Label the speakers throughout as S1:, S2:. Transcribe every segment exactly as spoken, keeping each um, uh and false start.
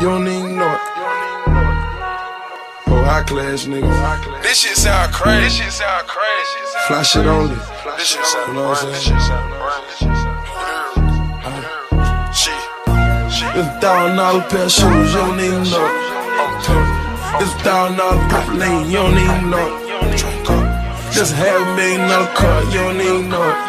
S1: You don't even know it. Oh, high class niggas.
S2: This shit sound crazy. This shit sound crazy.
S1: Fly shit only.
S2: This shit sound
S1: You know what I'm saying? It's a thousand dollar pair of shoes, you don't even know it. It's a thousand dollar purple lane, you don't even know it. Just half a million dollar car, you don't even know it.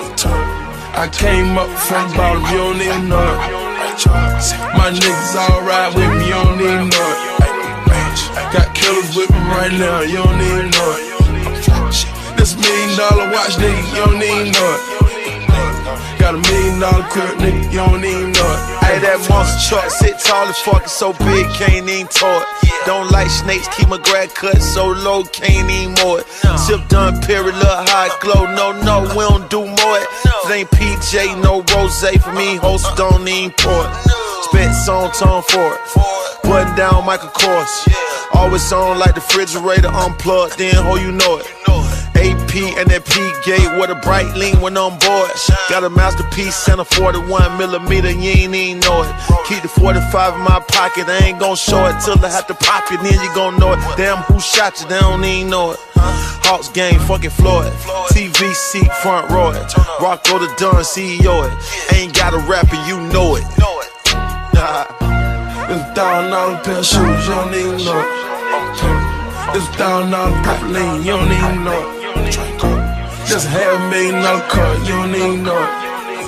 S1: I came up from the bottom, you don't even know it. My niggas all ride with me, you don't even know it. Got killers with me right now, you don't even know it. This million dollar watch, nigga, you don't even know it. Got a million dollar crib, nigga, you don't even know it.
S3: Hey, that monster truck sit tall as fuck, it's so big, can't even tow it. Don't like snakes, keep my grad cut so low, can't even mow it. Sip done, period, little high glow, no, no, we don't do more it. If it ain't P J, no rose for me, host don't even pour it. Spit song tone for it, button down Michael Kors. Always on like the refrigerator unplugged, then ho you know it. A P and that P gate with a bright lean when on board. Got a masterpiece and a forty-one millimeter, you ain't even know it. Keep the forty-five in my pocket, I ain't gon' show it till I have to pop it, then you gon' know it. Damn, who shot you, they don't even know it. Hawks game, fucking Floyd. T V seat, front row it. Rocko the Dunn, C E O it. Ain't got a rapper, you know it. Nah.
S1: It's a thousand dollar pair of shoes, you don't even know it. It's a thousand dollar purple lane, you don't even know it. Just half a million dollar car, you don't even know it.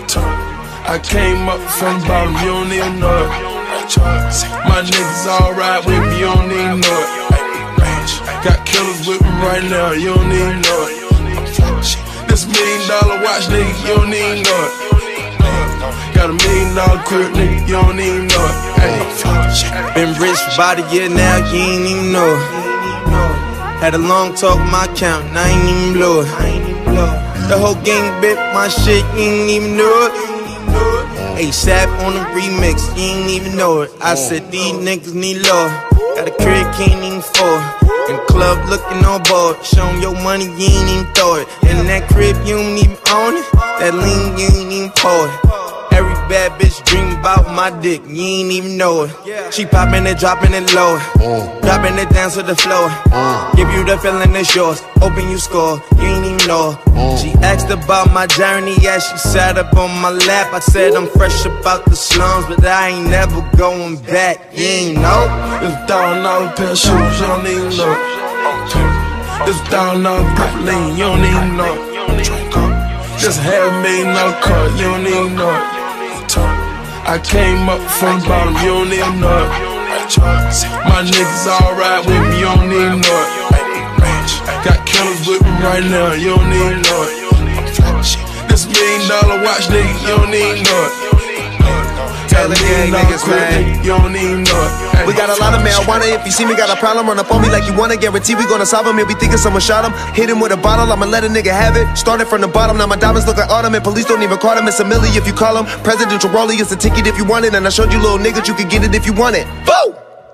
S1: I came up from the bottom, you don't even know it. My niggas all ride with me, you don't even know it. Got killers with me right now, you don't even know it. This million dollar watch, nigga, you don't even know it. Got a million dollar crib, nigga, you don't even know it. Hey.
S4: Been rich for about a year now, you ain't even know it. Had a long talk with my account, and I ain't even blow it. The whole gang bit my shit, you ain't even know it. ASAP on the remix, you ain't even know it. I said these niggas need love. Got a crib, can't even afford. In the club looking on board. Show 'em your money, you ain't even throw it. In that crib, you don't even own it. That lean, you ain't even pour it. Every bad bitch dream about my dick, you ain't even know it. She poppin' it, dropping it low, dropping it down to the floor. Give you the feeling it's yours, open you score, you ain't even know it. She asked about my journey as she sat up on my lap. I said I'm fresh about the slums, but I ain't never going back, you ain't know.
S1: It's a thousand dollar pair of shoes, you don't even know it. It's a thousand dollar purple lane, you don't even know it. Just half a million dollar car, you don't even know it. I came up from the bottom, you don't even know it. My niggas all ride with me, you don't even know it. Got killers with me right now, you don't even know it. This million dollar watch, nigga, you don't even know it. Got a million dollar crib, nigga, you don't even know it.
S5: We got a lot of marijuana, if you see me got a problem, run up on me like you wanna, guarantee we gonna solve him. If we thinking someone shot him, hit him with a bottle, I'ma let a nigga have it. Started from the bottom, now my diamonds look like autumn, and police don't even call him, it's a milli if you call him. Presidential rollie, it's a ticket if you want it, and I showed you little niggas, you could get it if you want it. Boo!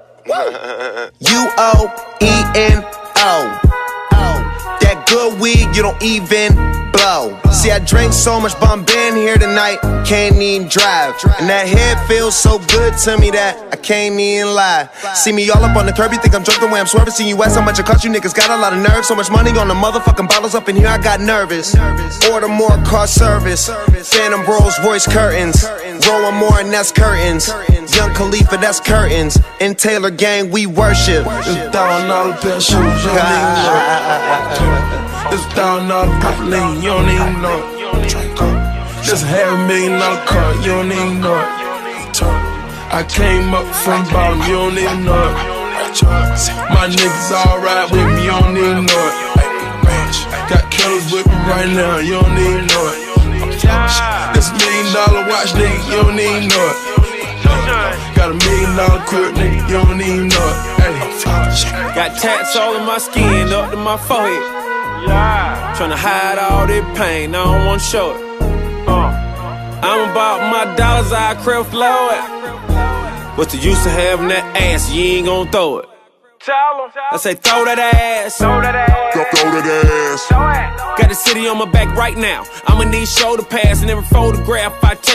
S5: U O E N O. That good weed, you don't even blow. See, I drank so much, but I'm been here tonight, can't even drive. And that head feels so good to me that I can't even lie. See me all up on the curb, you think I'm drunk the way I'm swerving. See you ask how much it cost, you niggas got a lot of nerve. So much money on the motherfucking bottles up in here, I got nervous. Order more car service, Phantom Rolls Royce curtains, rolling more and that's curtains. Young Khalifa, that's curtains. In Taylor gang, we worship.
S1: It's a thousand dollar pair of shoes, you don't even know it. It's a thousand dollar purple lane, you don't even know it. Just half a million dollar car, you don't even know it. I came up from the bottom, you don't even know it. My niggas all ride with me, you don't even know it. Got killers with me right now, you don't even know it. This million dollar watch, nigga, you don't even know it. Got a million dollar crib, nigga, you don't even know it. Hey.
S6: Got tats all in my skin, up to my forehead. Yeah. Tryna hide all this pain, I don't wanna show it. Uh. I'm about my dollars, I crib flow it. What's the use of having that ass, you ain't gon' throw it. I say throw that ass, throw that ass,
S2: Throw that ass.
S6: got the city on my back right now. I'ma need shoulder pads in every photograph I take.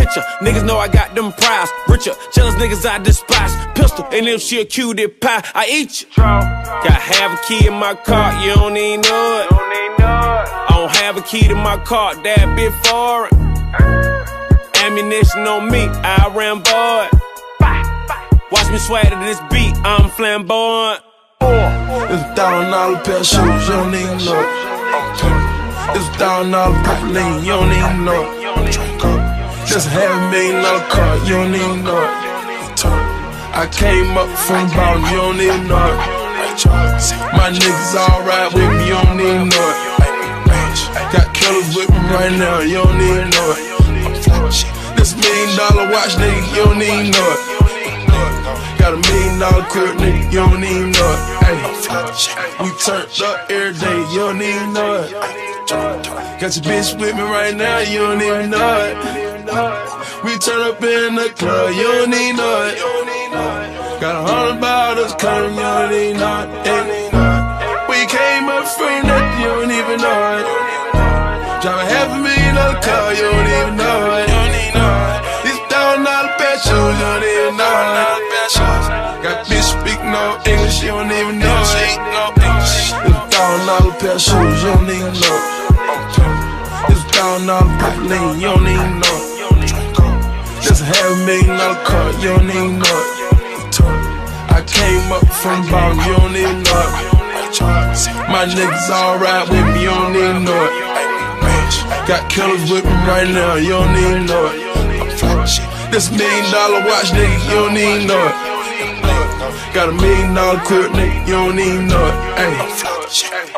S6: richer. Niggas know I got them prize. Richer, jealous niggas I despise. Pistol, and if she a cutie pie, I eat you. Got half a key in my car, you don't even know it. I don't have a key to my car, that bit foreign. Ammunition on me, I ran boy. Watch me swag to this beat, I'm flamboyant.
S1: It's a thousand dollar pair of shoes, you don't even know it. It's a thousand dollar purple lean, you don't even know it. Just a half a million dollar car, you don't even know it. I came up from the bottom, you don't even know it. My niggas all ride with me, you don't even know it. Got killers with me right now, you don't even know it. This million dollar watch, nigga, you don't even know it. Got a million dollar crib, nigga, you don't even know it. Ay, we turned up every day, you don't even know it. Got your bitch with me right now, you don't even know it. We turn up in the club, you don't even know it. Got a hundred bottles coming, you don't even know it. Ay, we came up free, nothing, you don't even know it. Drive a half a million dollar car, you don't even know it. These thousand dollar pair of shoes, you don't even know it. Got bitch speak no English, you don't even know it. It's a thousand dollar pair of shoes, you don't even know it. It's a thousand dollar purple lean, you don't even know it. Just a half a million dollar car, you don't even know it. I came up from the bottom, you don't even know it. My niggas all ride with me, you don't even know it. Got killers with me right now, you don't even know it. This million dollar watch, nigga, you don't even know it. Got a million dollar crib, nigga, you don't even know it. Ay.